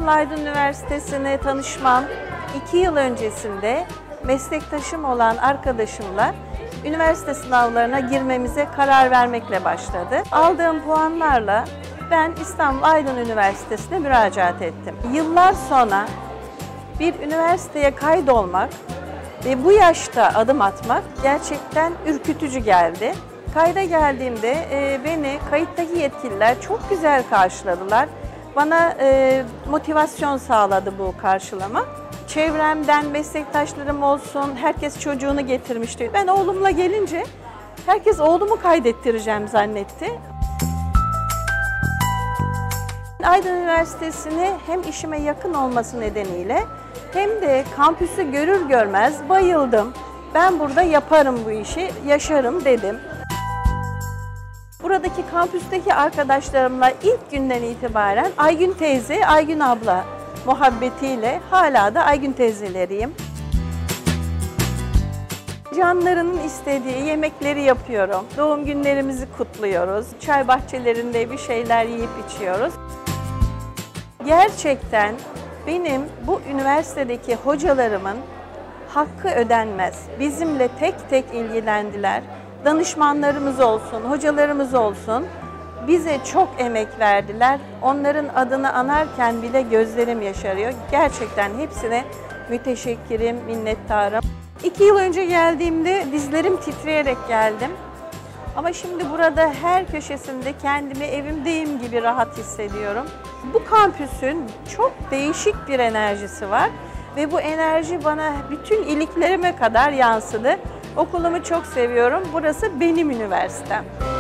İstanbul Aydın Üniversitesi'ne tanışmam 2 yıl öncesinde meslektaşım olan arkadaşımla üniversite sınavlarına girmemize karar vermekle başladı. Aldığım puanlarla ben İstanbul Aydın Üniversitesi'ne müracaat ettim. Yıllar sonra bir üniversiteye kaydolmak ve bu yaşta adım atmak gerçekten ürkütücü geldi. Kayda geldiğimde beni kayıttaki yetkililer çok güzel karşıladılar. Bana motivasyon sağladı bu karşılama. Çevremden meslektaşlarım olsun, herkes çocuğunu getirmişti. Ben oğlumla gelince herkes oğlumu kaydettireceğim zannetti. Aydın Üniversitesi'ne hem işime yakın olması nedeniyle hem de kampüsü görür görmez bayıldım. Ben burada yaparım bu işi, yaşarım dedim. Buradaki kampüsteki arkadaşlarımla ilk günden itibaren Aygün teyze, Aygün abla muhabbetiyle hala da Aygün teyzeleriyim. Canlarının istediği yemekleri yapıyorum. Doğum günlerimizi kutluyoruz. Çay bahçelerinde bir şeyler yiyip içiyoruz. Gerçekten benim bu üniversitedeki hocalarımın hakkı ödenmez. Bizimle tek tek ilgilendiler. Danışmanlarımız olsun, hocalarımız olsun. Bize çok emek verdiler. Onların adını anarken bile gözlerim yaşarıyor. Gerçekten hepsine müteşekkirim, minnettarım. 2 yıl önce geldiğimde dizlerim titreyerek geldim. Ama şimdi burada her köşesinde kendimi evimdeyim gibi rahat hissediyorum. Bu kampüsün çok değişik bir enerjisi var ve bu enerji bana bütün iliklerime kadar yansıdı. Okulumu çok seviyorum. Burası benim üniversitem.